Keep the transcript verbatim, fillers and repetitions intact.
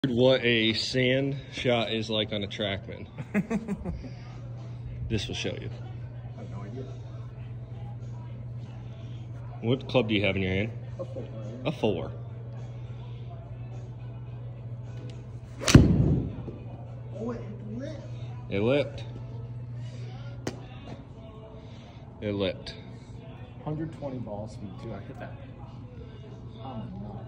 What a sand shot is like on a trackman. This will show you. I have no idea. What club do you have in your hand? A four. A four. Oh, it lit. It lipped. It lipped. one hundred twenty ball speed too. I hit that. Oh no.